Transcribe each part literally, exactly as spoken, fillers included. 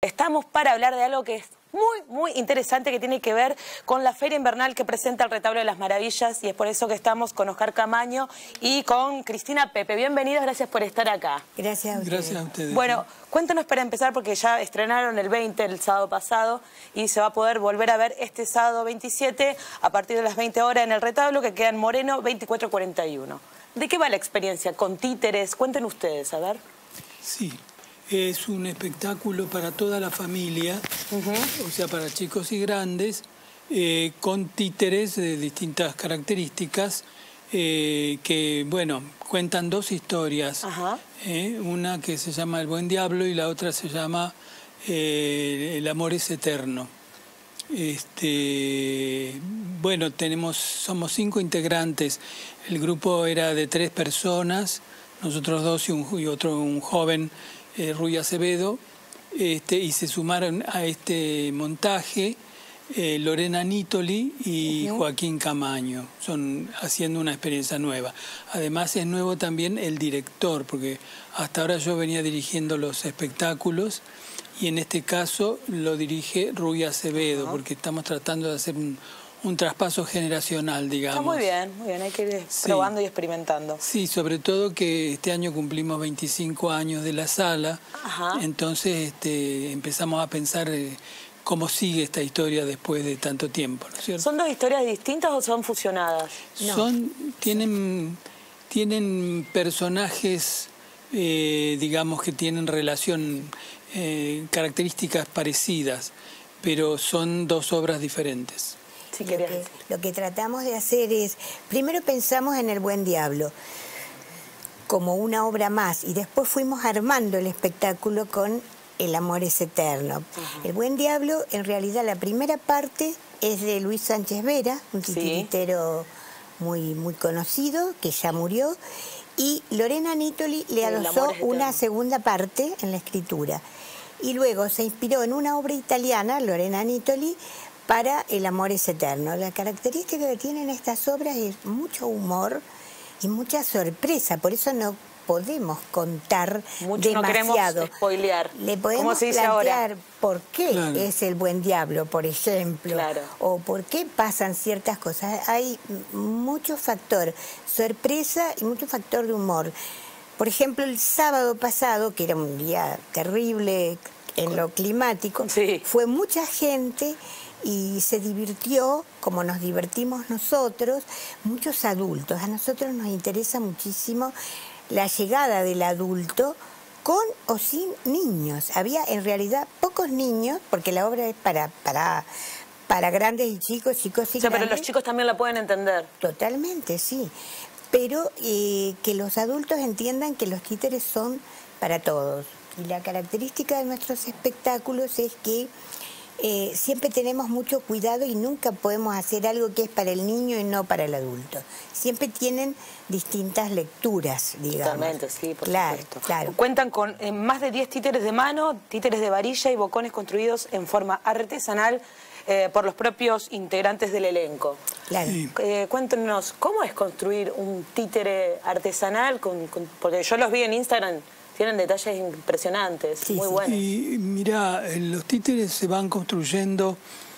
estamos para hablar de algo que es muy, muy interesante, que tiene que ver con la Feria Invernal que presenta el Retablo de las Maravillas, y es por eso que estamos con Oscar Camaño y con Cristina Pepe. Bienvenidos, gracias por estar acá. Gracias a ustedes. Gracias a ustedes. Bueno, cuéntanos para empezar, porque ya estrenaron el veinte, el sábado pasado, y se va a poder volver a ver este sábado veintisiete a partir de las veinte horas en el Retablo, que queda en Moreno veinticuatro cuarenta y uno. ¿De qué va la experiencia? ¿Con títeres? Cuenten ustedes, a ver. Sí, es un espectáculo para toda la familia, uh-huh. o sea, para chicos y grandes, eh, con títeres de distintas características, eh, que, bueno, cuentan dos historias. Uh-huh. eh, una que se llama El Buen Diablo y la otra se llama eh, El Amor es Eterno. Este, bueno, tenemos, somos cinco integrantes. El grupo era de tres personas, nosotros dos y, un, y otro, un joven, eh, Rui Acevedo, este, y se sumaron a este montaje eh, Lorena Nítoli y uh-huh. Joaquín Camaño. Son haciendo una experiencia nueva. Además es nuevo también el director, porque hasta ahora yo venía dirigiendo los espectáculos, y en este caso lo dirige Rui Acevedo, uh-huh. porque estamos tratando de hacer un, un traspaso generacional, digamos. Está muy bien, muy bien, hay que ir sí. probando y experimentando. Sí, sobre todo que este año cumplimos veinticinco años de la sala, uh-huh. entonces este, empezamos a pensar eh, cómo sigue esta historia después de tanto tiempo, ¿no es cierto? ¿Son dos historias distintas o son fusionadas? No. Son, tienen, tienen personajes, eh, digamos, que tienen relación... Eh, características parecidas, pero son dos obras diferentes. Sí, lo, que, lo que tratamos de hacer es, primero pensamos en El Buen Diablo como una obra más, y después fuimos armando el espectáculo con El Amor es Eterno. Uh-huh. El Buen Diablo, en realidad, la primera parte es de Luis Sánchez Vera, un titiritero sí. muy, muy conocido, que ya murió, y Lorena Nítoli le adosó una segunda parte en la escritura. Y luego se inspiró en una obra italiana, Lorena Nítoli, para El Amor es Eterno. La característica que tienen estas obras es mucho humor y mucha sorpresa, por eso no podemos contar mucho, demasiado. No queremos spoilear. Le podemos plantear ahora? por qué claro. es El Buen Diablo, por ejemplo, claro. o por qué pasan ciertas cosas. Hay mucho factor sorpresa y mucho factor de humor. Por ejemplo, el sábado pasado, que era un día terrible en lo climático, sí. fue mucha gente y se divirtió, como nos divertimos nosotros, muchos adultos. A nosotros nos interesa muchísimo la llegada del adulto con o sin niños. Había en realidad pocos niños, porque la obra es para, para, para grandes y chicos, chicos y o sea, grandes. Pero los chicos también la pueden entender. Totalmente, sí. Pero eh, que los adultos entiendan que los títeres son para todos. Y la característica de nuestros espectáculos es que Eh, siempre tenemos mucho cuidado y nunca podemos hacer algo que es para el niño y no para el adulto. Siempre tienen distintas lecturas, digamos. Totalmente, sí, por claro, supuesto. Claro. Cuentan con eh, más de diez títeres de mano, títeres de varilla y bocones construidos en forma artesanal eh, por los propios integrantes del elenco. Claro. Sí. Eh, cuéntenos, ¿cómo es construir un títere artesanal? Con, con, porque yo los vi en Instagram. Tienen detalles impresionantes, sí, muy sí. buenos. Y mira, los títeres se van construyendo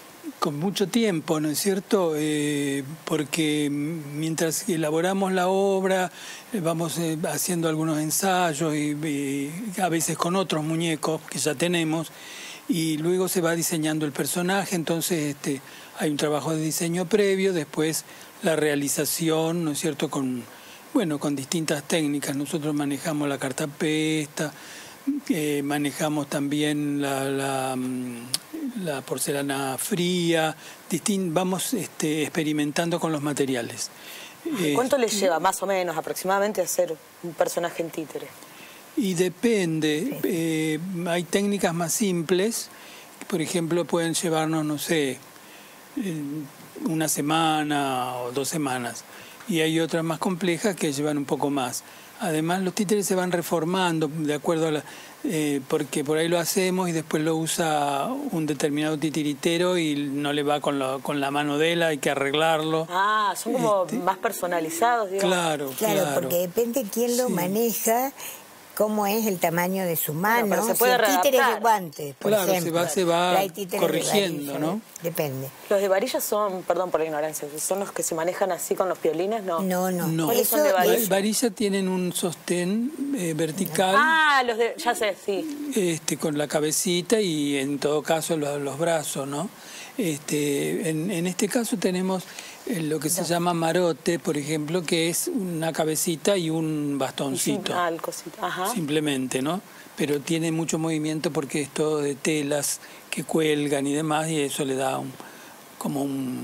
con mucho tiempo, ¿no es cierto? Eh, porque mientras elaboramos la obra, eh, vamos eh, haciendo algunos ensayos y, y a veces con otros muñecos que ya tenemos, y luego se va diseñando el personaje, entonces este, hay un trabajo de diseño previo, después la realización, ¿no es cierto?, con... Bueno, con distintas técnicas. Nosotros manejamos la cartapesta, eh, manejamos también la, la, la porcelana fría, distin vamos este, experimentando con los materiales. ¿Cuánto eh, les lleva más o menos aproximadamente hacer un personaje en títere? Y depende, sí. eh, hay técnicas más simples, por ejemplo pueden llevarnos, no sé, eh, una semana o dos semanas. Y hay otras más complejas que llevan un poco más. Además, los títeres se van reformando de acuerdo a la... Eh, porque por ahí lo hacemos y después lo usa un determinado titiritero y no le va con, lo, con la mano de él, hay que arreglarlo. Ah, son como este, más personalizados, digamos. Claro, claro. Claro, porque depende quién lo sí. maneja, cómo es el tamaño de su mano. Bueno, pero se puede si el títere readaptar. de guante, por Claro, ejemplo. se va, se va Hay títeres corrigiendo, de varilla, ¿no? Depende. Los de varilla son, perdón por la ignorancia, ¿son los que se manejan así con los piolines? No. No, no. No. ¿Cuáles son Eso de varilla? es- Varilla tienen un sostén eh, vertical. Ah, los de, ya sé, sí. Este, con la cabecita y en todo caso los, los brazos, ¿no? Este, en, en este caso tenemos eh, lo que se llama marote, por ejemplo, que es una cabecita y un bastoncito, Ah, el cosito. Ajá. simplemente, ¿no? Pero tiene mucho movimiento porque es todo de telas que cuelgan y demás, y eso le da un, como un,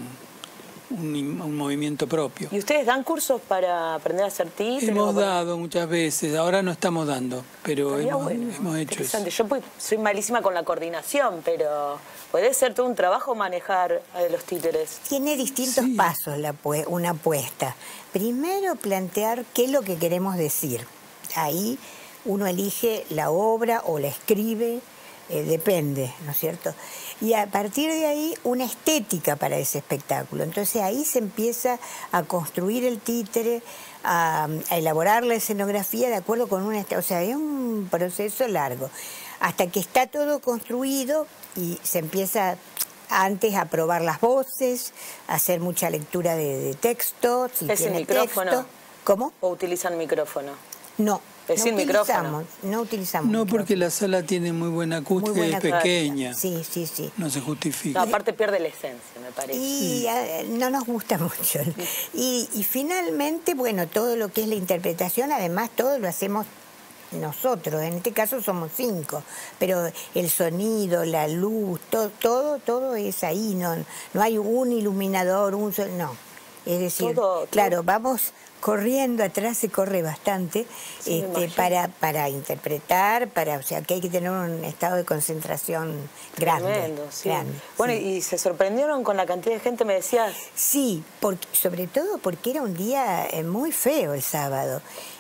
un, un movimiento propio. ¿Y ustedes dan cursos para aprender a hacer títeres? Hemos o para- dado muchas veces, ahora no estamos dando, pero Estaría hemos, bueno, hemos hecho eso. interesante. Yo pues, soy malísima con la coordinación, pero puede ser todo un trabajo manejar a los títeres. Tiene distintos Sí. pasos la pue- una apuesta. Primero, plantear qué es lo que queremos decir. Ahí uno elige la obra o la escribe, eh, depende, ¿no es cierto? Y a partir de ahí, una estética para ese espectáculo. Entonces ahí se empieza a construir el títere, a, a elaborar la escenografía de acuerdo con una... O sea, es un proceso largo. Hasta que está todo construido y se empieza antes a probar las voces, a hacer mucha lectura de, de texto, si ¿Es el tiene micrófono? texto. ¿Cómo? ¿O utilizan micrófono? No. Es no sin micrófono. utilizamos, no utilizamos. No, micrófono. porque la sala tiene muy buena acústica Muy buena y es pequeña. Sí, sí, sí. No se No, justifica. aparte pierde la esencia, me parece. Y eh, no nos gusta mucho. Y, y finalmente, bueno, todo lo que es la interpretación, además todo lo hacemos nosotros. En este caso somos cinco, pero el sonido, la luz, todo, todo, todo es ahí. No, no hay un iluminador, un sol- no. Es decir, Todo- todo- claro, vamos corriendo, atrás se corre bastante, Sí, me este, imagino. para, para interpretar, para, o sea, que hay que tener un estado de concentración grande. Tremendo, sí. grande, Bueno, sí. y se sorprendieron con la cantidad de gente, me decías. Sí, porque, sobre todo porque era un día eh, muy feo el sábado.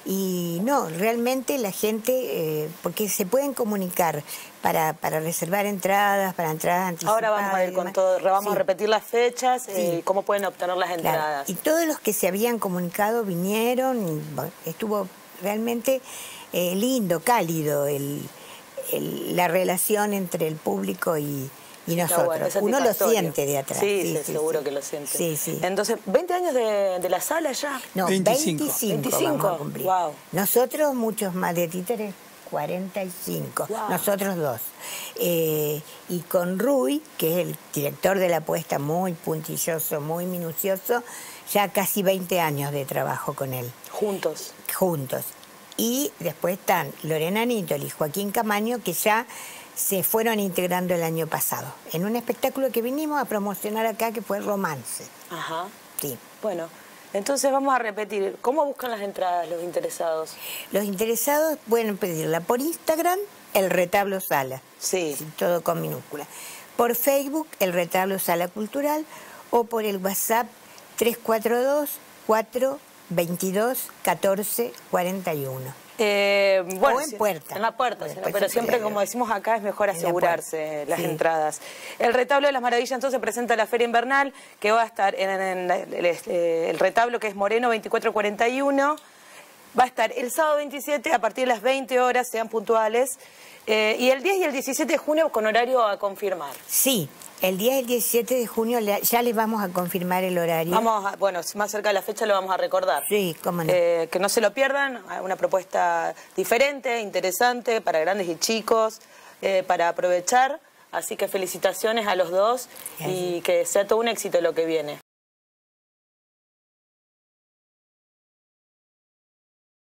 Y no, realmente la gente, eh, porque se pueden comunicar para, para reservar entradas, para entradas anticipadas. Ahora vamos a ir y con demás. todo, vamos Sí, a repetir las fechas eh, Sí. y cómo pueden obtener las claro. entradas. Y todos los que se habían comunicado vinieron, y, bueno, estuvo realmente eh, lindo, cálido el, el- la relación entre el público y, y Está nosotros. bueno, es Uno lo satisfactorio. siente de atrás. Sí, sí, seguro que lo siente. Sí, sí. Entonces, veinte años de, de la sala ya. No, veinticinco. veinticinco, veinticinco, vamos a cumplir. wow. Nosotros, muchos más de títeres, cuarenta y cinco. Wow. Nosotros dos. Eh, y con Rui, que es el director de la puesta, muy puntilloso, muy minucioso, ya casi veinte años de trabajo con él, Juntos. juntos. Y después están Lorena Nítol y Joaquín Camaño, que ya se fueron integrando el año pasado, en un espectáculo que vinimos a promocionar acá, que fue Romance. Ajá. Sí. Bueno, entonces vamos a repetir. ¿Cómo buscan las entradas los interesados? Los interesados pueden pedirla por Instagram, El Retablo Sala. Sí. Todo con minúscula. Por Facebook, El Retablo Sala Cultural, o por el WhatsApp tres cuatro dos, cuatro veintidós, catorce cuarenta y uno. Eh, bueno, O en sí, puerta. En la puerta, O sí, después pero se siempre, puede- como decimos acá, es mejor En la asegurarse puerta. las Sí. entradas. El Retablo de las Maravillas entonces presenta la Feria Invernal, que va a estar en, en la- el, eh, el retablo, que es Moreno veinticuatro cuarenta y uno. Va a estar el sábado veintisiete a partir de las veinte horas, sean puntuales. Eh, y el diez y el diecisiete de junio con horario a confirmar. Sí, el día del diecisiete de junio le- ya les vamos a confirmar el horario. Vamos a, bueno, más cerca de la fecha lo vamos a recordar. Sí, cómo no. Eh, que no se lo pierdan, una propuesta diferente, interesante, para grandes y chicos, eh, para aprovechar. Así que felicitaciones a los dos y que sea todo un éxito lo que viene.